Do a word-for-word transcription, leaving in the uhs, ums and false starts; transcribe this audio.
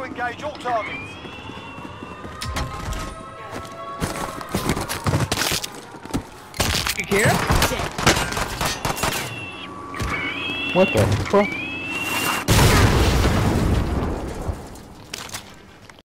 engage all targets. You care? What the fuck?